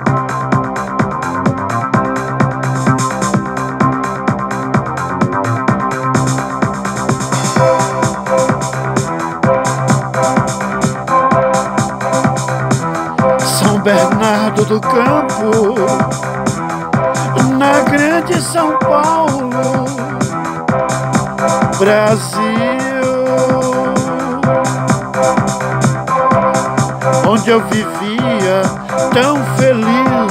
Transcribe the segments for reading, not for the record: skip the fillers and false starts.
São Bernardo do Campo, na grande São Paulo, Brasil, onde eu vivia tão feliz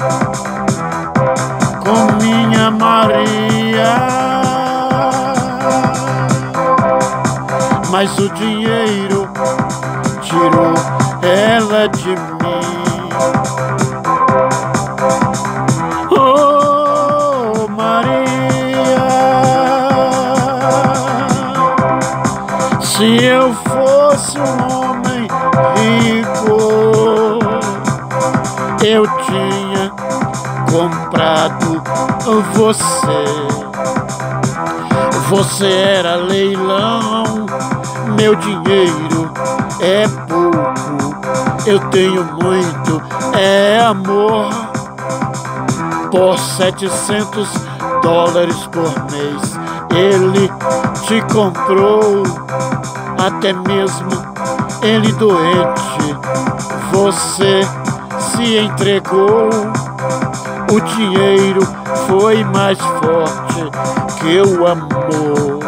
com minha Maria. Mas o dinheiro tirou ela de mim. Oh, Maria, se eu fosse um homem rico, eu tinha comprado você. Você era leilão, meu dinheiro é pouco, eu tenho muito, é amor. Por $700 por mês ele te comprou, até mesmo ele doente, você se entregou. O dinheiro foi mais forte que o amor.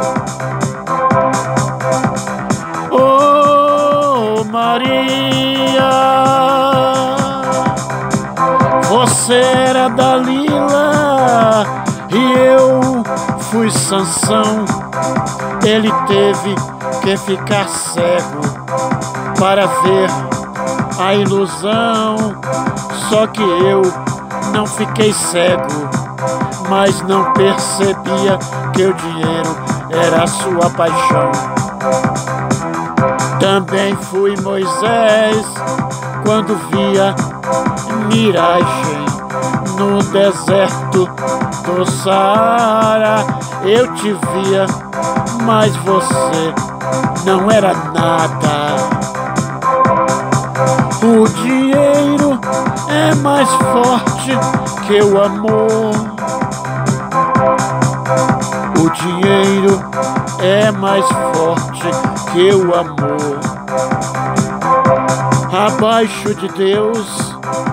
Oh, Maria, você era Dalila e eu fui Sansão. Ele teve que ficar cego para ver a ilusão. Só que eu não fiquei cego, mas não percebia que o dinheiro era a sua paixão. Também fui Moisés quando via miragem no deserto do Saara. Eu te via, mas você não era nada. O dinheiro é mais forte que o amor. O dinheiro é mais forte que o amor. Abaixo de Deus,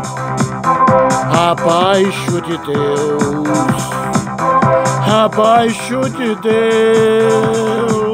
abaixo de Deus, abaixo de Deus.